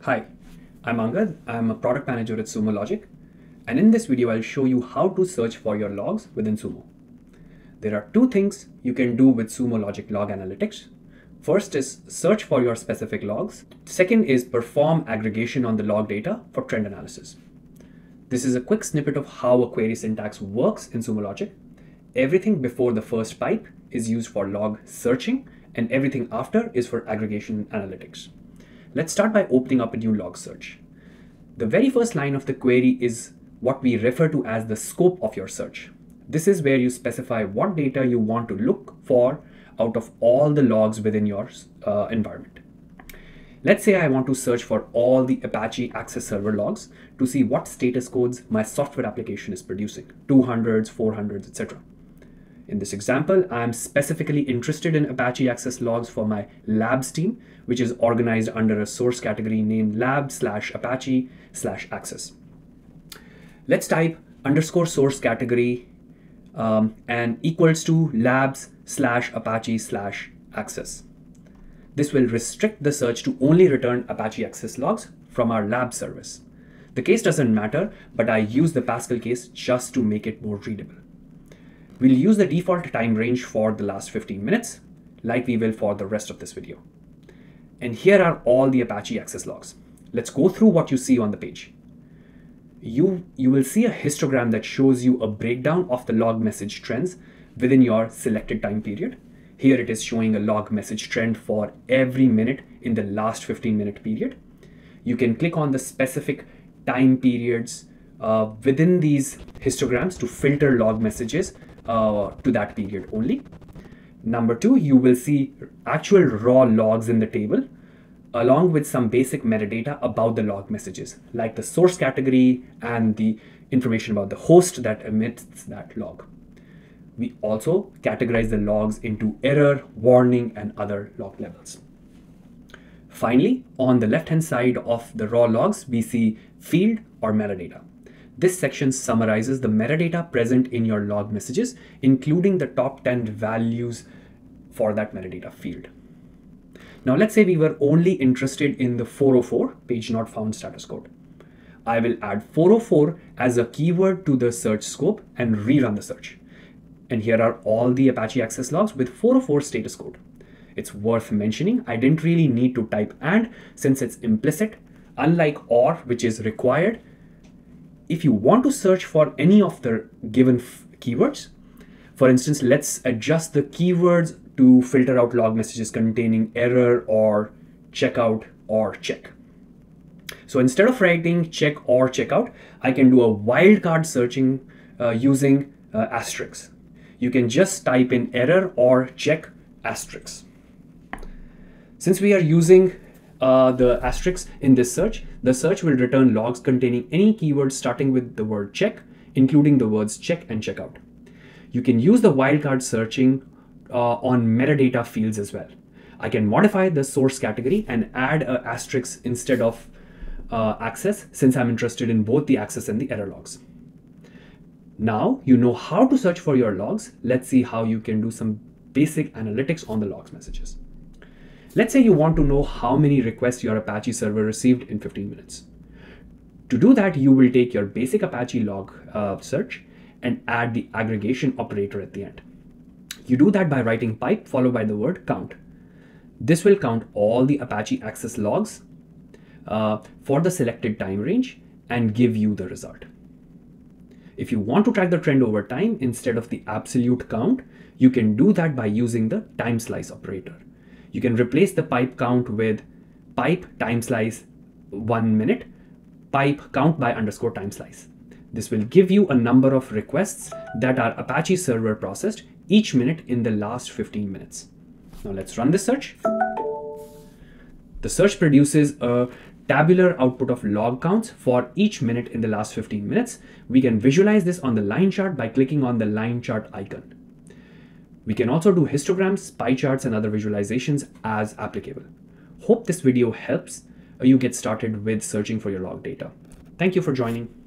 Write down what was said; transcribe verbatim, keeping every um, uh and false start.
Hi, I'm Angad. I'm a product manager at Sumo Logic, and in this video I'll show you how to search for your logs within Sumo. There are two things you can do with Sumo Logic Log Analytics. First is search for your specific logs. Second is perform aggregation on the log data for trend analysis. This is a quick snippet of how a query syntax works in Sumo Logic. Everything before the first pipe is used for log searching, and everything after is for aggregation analytics. Let's start by opening up a new log search. The very first line of the query is what we refer to as the scope of your search. This is where you specify what data you want to look for out of all the logs within your uh, environment. Let's say I want to search for all the Apache Access Server logs to see what status codes my software application is producing, two hundreds, four hundreds, et cetera. In this example, I'm specifically interested in Apache Access logs for my labs team, which is organized under a source category named lab slash Apache slash access. Let's type underscore source category um, and equals to labs slash Apache slash access. This will restrict the search to only return Apache Access logs from our lab service. The case doesn't matter, but I use the Pascal case just to make it more readable. We'll use the default time range for the last fifteen minutes, like we will for the rest of this video. And here are all the Apache Access logs. Let's go through what you see on the page. You, you will see a histogram that shows you a breakdown of the log message trends within your selected time period. Here it is showing a log message trend for every minute in the last fifteen minute period. You can click on the specific time periods uh, within these histograms to filter log messages uh, to that period only. Number two, you will see actual raw logs in the table, along with some basic metadata about the log messages, like the source category and the information about the host that emits that log. We also categorize the logs into error, warning, and other log levels. Finally, on the left-hand side of the raw logs, we see field or metadata. This section summarizes the metadata present in your log messages, including the top ten values for that metadata field. Now, let's say we were only interested in the four oh four page not found status code. I will add four oh four as a keyword to the search scope and rerun the search. And here are all the Apache Access logs with four oh four status code. It's worth mentioning, I didn't really need to type and since it's implicit, unlike or, which is required. If you want to search for any of the given keywords, for instance, let's adjust the keywords to filter out log messages containing error or checkout or check. So instead of writing check or checkout, I can do a wildcard searching uh, using uh, asterisks. You can just type in error or check asterisk. Since we are using uh, the asterisk in this search, the search will return logs containing any keywords starting with the word check, including the words check and checkout. You can use the wildcard searching uh, on metadata fields as well. I can modify the source category and add an asterisk instead of uh, access, since I'm interested in both the access and the error logs. Now you know how to search for your logs. Let's see how you can do some basic analytics on the logs messages. Let's say you want to know how many requests your Apache server received in fifteen minutes. To do that, you will take your basic Apache log uh, search and add the aggregation operator at the end. You do that by writing pipe followed by the word count. This will count all the Apache Access logs uh, for the selected time range and give you the result. If you want to track the trend over time instead of the absolute count, you can do that by using the time slice operator. You can replace the pipe count with pipe time slice one minute, pipe count by underscore time slice. This will give you a number of requests that are Apache server processed each minute in the last fifteen minutes. Now let's run this search. The search produces a tabular output of log counts for each minute in the last fifteen minutes. We can visualize this on the line chart by clicking on the line chart icon. We can also do histograms, pie charts, and other visualizations as applicable. Hope this video helps you get started with searching for your log data. Thank you for joining.